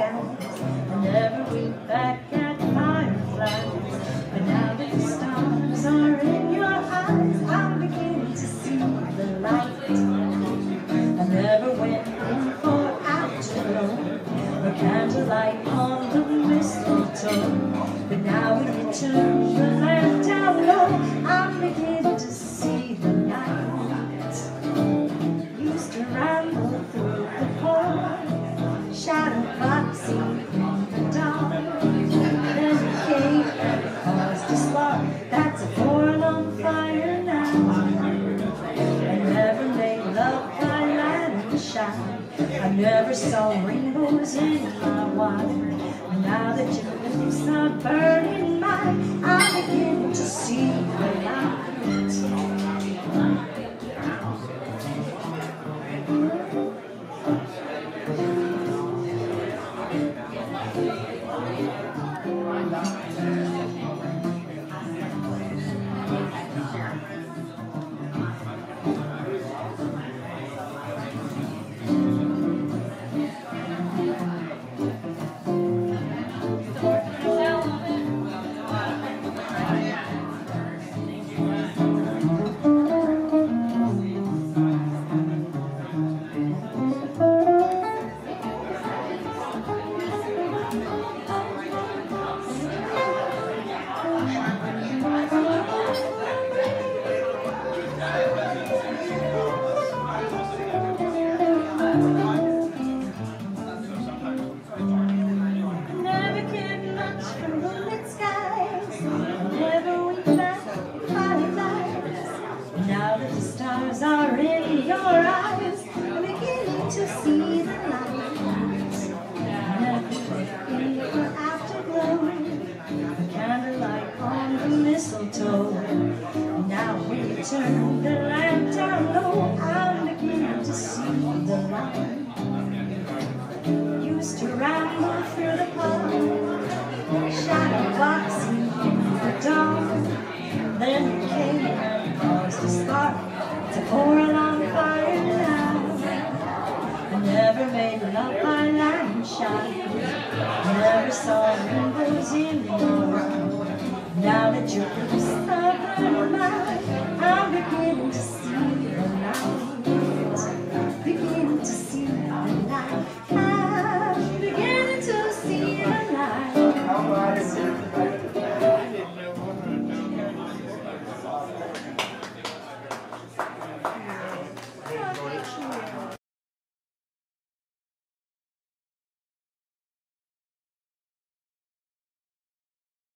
skies. I never weep back at fireflies. But now that the stars are in your eyes, I'm beginning to see the light. I never went in for afterglow or candlelight on the mistletoe. But now when you turn the lamp down low, I'm beginning to see the light. Used to ramble through the park, shadow boxing in the dark. Then it came and caused a spark that's a born on fire now. I never made love by light and shine. I never saw rainbows in my wine. And now that your lips are burning mine, I'm beginning to see the light. Turn the lamp down low, I'm beginning to see the light. Used to ramble through the park, shadow boxing in the dark. Then it came and caused a spark to pour along fire now. I never made love by light and shine.